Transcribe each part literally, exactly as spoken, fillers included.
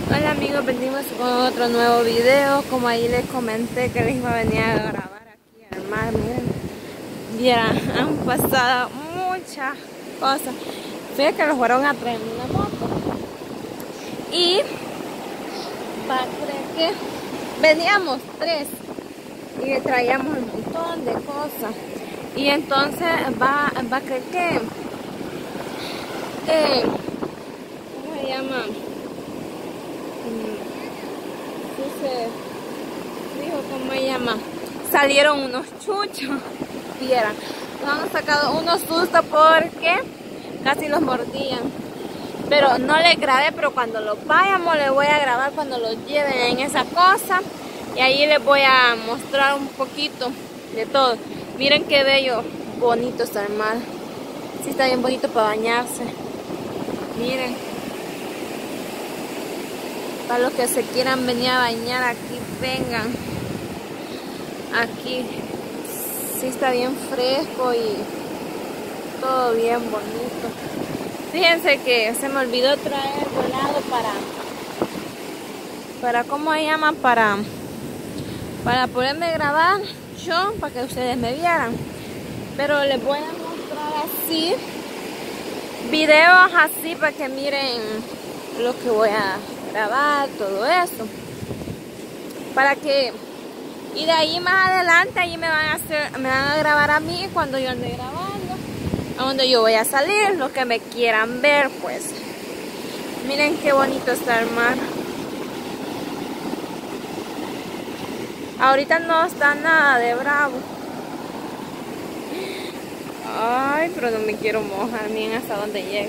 Hola amigos, venimos con otro nuevo video. Como ahí les comenté que les iba a venir a grabar aquí al mar, miren, vieran, han pasado muchas cosas. Fíjense que los fueron a traer en una moto y va a creer que veníamos tres y traíamos un montón de cosas, y entonces va, va a creer que eh, ¿cómo se llama? Se dijo, ¿cómo se llama? Salieron unos chuchos, vieran, nos han sacado unos sustos porque casi los mordían, pero no les grabé, pero cuando los vayamos les voy a grabar cuando los lleven en esa cosa, y ahí les voy a mostrar un poquito de todo. Miren qué bello, bonito está el mar, sí está bien bonito para bañarse, miren. Para los que se quieran venir a bañar aquí, vengan. Aquí sí está bien fresco y todo bien bonito. Fíjense que se me olvidó traer volado para, para ¿cómo se llama? Para, para poderme grabar yo, para que ustedes me vieran. Pero les voy a mostrar así, videos así para que miren lo que voy a grabar, todo eso, para que, y de ahí más adelante ahí me van a hacer, me van a grabar a mí cuando yo ande grabando, a donde yo voy a salir, los que me quieran ver, pues miren qué bonito está el mar. Ahorita no está nada de bravo. Ay, pero no me quiero mojar, miren hasta donde llega.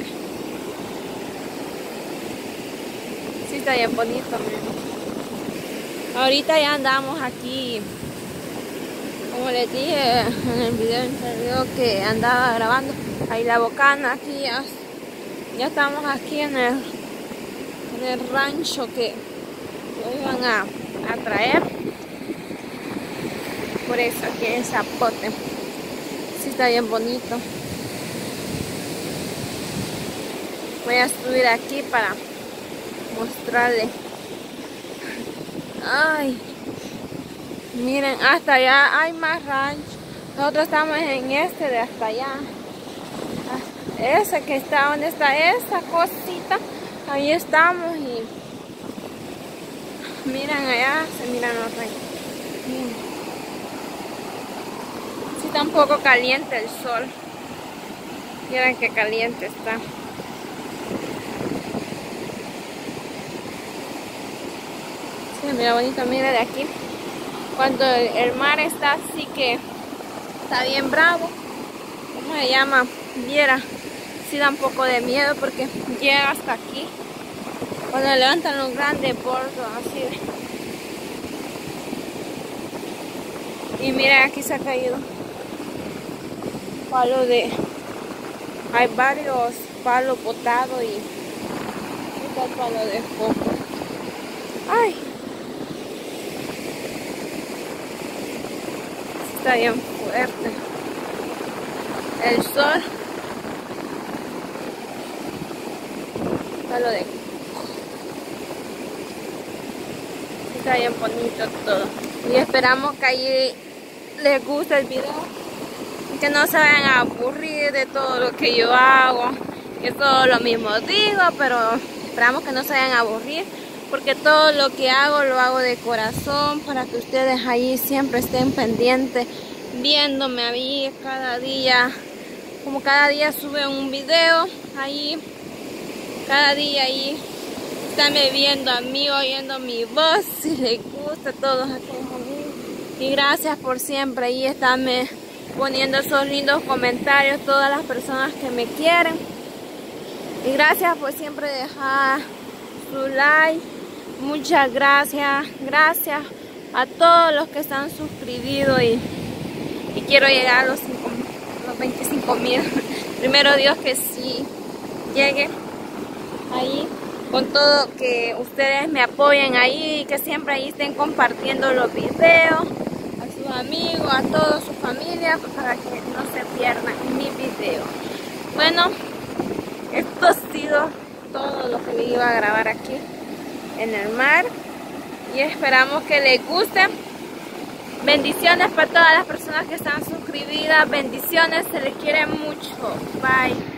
Sí está bien bonito, miren. Ahorita ya andamos aquí, como les dije en el video anterior que andaba grabando, ahí la bocana, aquí ya, ya estamos aquí en el, en el rancho que lo iban a, a traer. Por eso aquí el zapote, sí está bien bonito. Voy a subir aquí para mostrarle. Ay, miren, hasta allá hay más rancho. Nosotros estamos en este de hasta allá. Ese que está, donde está esa cosita, ahí estamos. Y miren allá, se miran los rayos. Sí está un poco caliente el sol. Miren qué caliente está. Mira bonito, mira de aquí, cuando el, el mar está así que está bien bravo, ¿cómo se llama? Viera, sí da un poco de miedo porque llega hasta aquí, cuando levantan los grandes bordos así. Y mira, aquí se ha caído palo de, hay varios palos botados y está el palo de foco. Ay, está bien fuerte el sol. Está lo de, está bien bonito todo, y esperamos que ahí les guste el video y que no se vayan a aburrir de todo lo que yo hago, que todo lo mismo digo, pero esperamos que no se vayan a aburrir, porque todo lo que hago lo hago de corazón, para que ustedes ahí siempre estén pendientes viéndome a mí cada día. Como cada día sube un video ahí, cada día ahí estarme viendo a mí, oyendo mi voz, si les gusta todos aquellos amigos. Y gracias por siempre ahí estarme poniendo esos lindos comentarios, todas las personas que me quieren. Y gracias por siempre dejar su like. Muchas gracias, gracias a todos los que están suscribidos, y, y quiero llegar a los, cinco, los veinticinco mil. Primero Dios que sí llegue ahí, con todo, que ustedes me apoyen ahí y que siempre ahí estén compartiendo los videos a sus amigos, a toda su familia, para que no se pierdan mi video. Bueno, esto ha sido todo lo que le iba a grabar aquí. en el mar. Y esperamos que les guste. Bendiciones para todas las personas que están suscribidas. Bendiciones, se les quiere mucho. Bye.